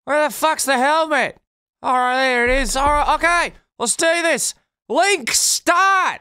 Where the fuck's the helmet? Alright, there it is. Alright, okay. Let's do this. Link, start!